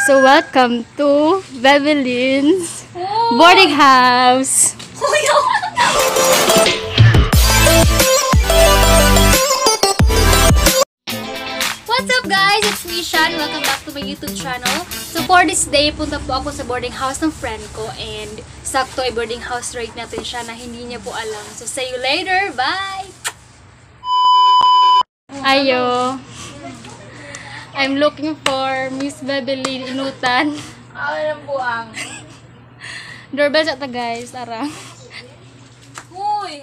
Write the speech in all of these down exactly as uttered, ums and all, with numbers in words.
So welcome to Bebelin's boarding house. What's up guys? It's me, Shan. Welcome back to my YouTube channel. So for this day, punta po ako sa boarding house ng friend ko. And sakto ay boarding house rate natin siya na hindi niya po alam. So see you later. Bye! Ayo. I'm looking for Miss Bebelin Inutan. Ay, ang buang. Doorbell sa ta guys, ara. Uy,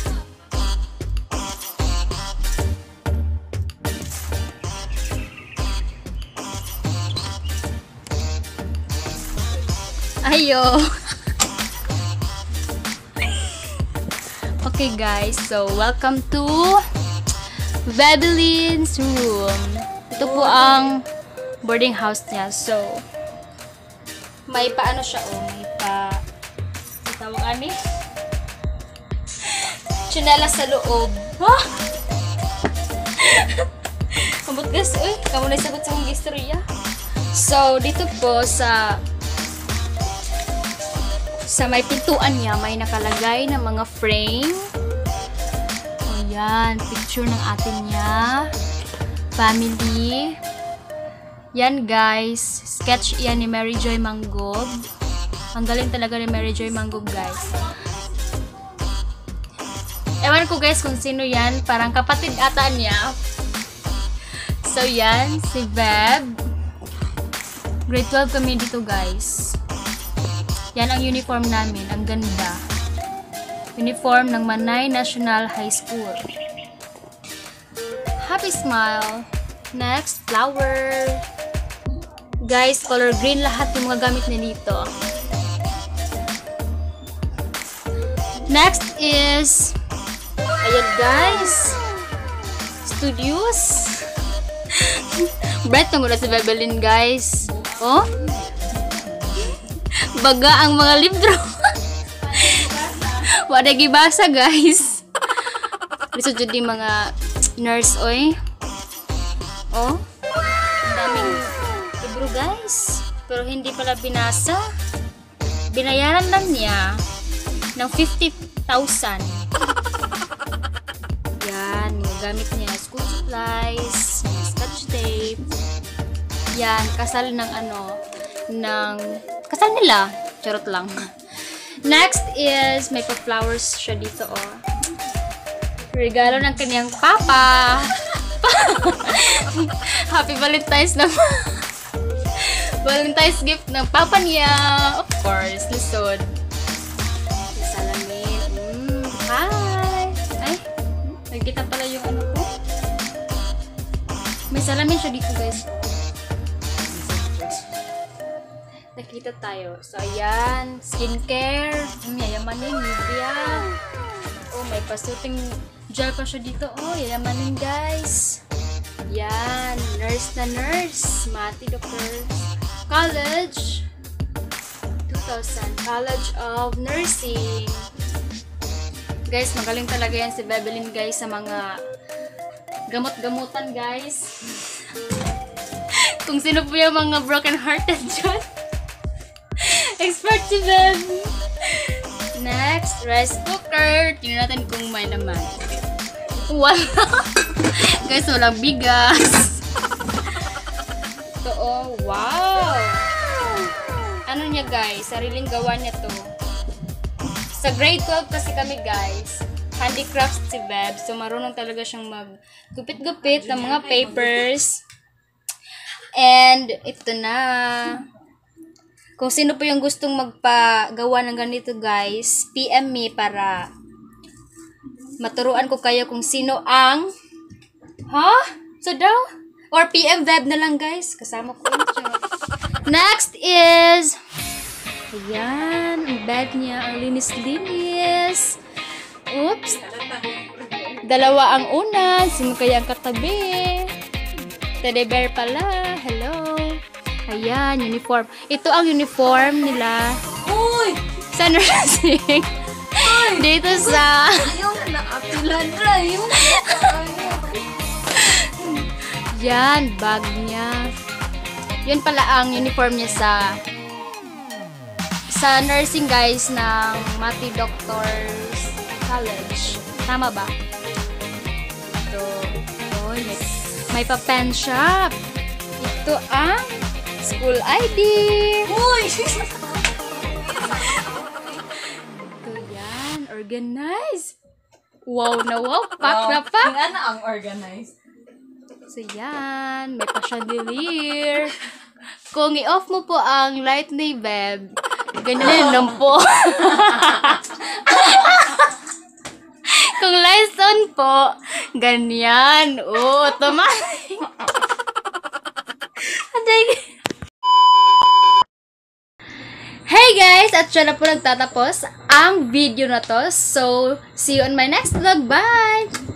Ayo. Okay guys, so welcome to Bebelin's room. Ito po ang boarding house niya. So, may paano siya oh, may pa tawag ani? Tsinelas sa loob. Huh? Kabut gas, uy. Kamu na sagot sa mong istorya. So, dito po sa sa may pintuan niya, may nakalagay na mga frame. Ayan, picture ng atin niya. Family. Yan guys, sketch yan ni Mary Joy Manggob. Ang galing talaga ni Mary Joy Manggob guys. Ewan ko guys kung sino yan, parang kapatid ata niya. So yan, si Beb. Grade twelve kami dito guys. Yan ang uniform namin, ang ganda. Uniform ng Manay National High School. Happy smile. Next, flower. Guys, color green lahat yung mga gamit niya dito. Next is, ayan guys, studios. Bright na muna si Bebelin guys. Oh, baga ang mga libro. Wala gibasa guys. Lisod jadi mga nurse oy. Oh, ang daming libro guys. Pero hindi pala binasa. Binayaran lang niya ng fifty thousand. Yan, yung gamit niya. School supplies, scotch tape. Yan, kasal ng ano, ng, kasal nila. Charot lang. Next is, may pa-flowers siya dito oh. Regalo ng kanyang papa. Happy Valentine's naman. Valentine's gift ng papa niya. Of course, lisod. Salamin. Mm, hi! Ay, nagkita pala yung ano ko. May salamin siya dito guys. Nakita tayo. So, ayan. Skincare. Mm, yayamanin. Nivea. Oh, may pasuting gel pa siya dito. Oh, yayamanin guys. Yan. Nurse na nurse. Mati doctor. College. two thousand. College of Nursing. Guys, magaling talaga yan si Bebelin guys sa mga gamot-gamutan guys. Kung sino po yung mga broken hearted dyan. Expert si Beb. Next, rice cooker. Tingnan natin kung may naman. Wala. Guys, walang bigas. Ito oh, wow. Ano niya guys? Sariling gawa niya to. Sa grade twelve kasi kami guys. Handicrafts si Beb. So, marunong talaga siyang mag-gupit-gupit ng mga papers. And, ito na. Kung sino po yung gustong magpagawa ng ganito guys, P M me para maturuan ko kayo kung sino ang ha? So daw? Or P M Web na lang guys. Kasama ko yun. Next is ayan, ang bag niya. Ang linis-linis. Oops. Dalawa ang una. Sino kaya ang katabi? Teddy bear pala. Hello. Ayan, uniform. Ito ang uniform nila. uy! Sa nursing. Uy! Dito sa Yung nakapilan na yung yan, bag niya. Yun pala ang uniform niya sa sa nursing guys ng Mati Doctors College. Tama ba? Ito. Oh, may, may pa-pen shop. Ito ang school I D. Uy! Ito yan. Organize. Wow na wow. Pak na pak. Ang ano ang organized. So yan. May pa-chandelier. Kung i-off mo po ang light ni Beb, ganyan lang po. Kung lights on po, ganyan. Oo, automatic. Hey guys! At siya na po nagtatapos ang video na to. So, see you on my next vlog. Bye!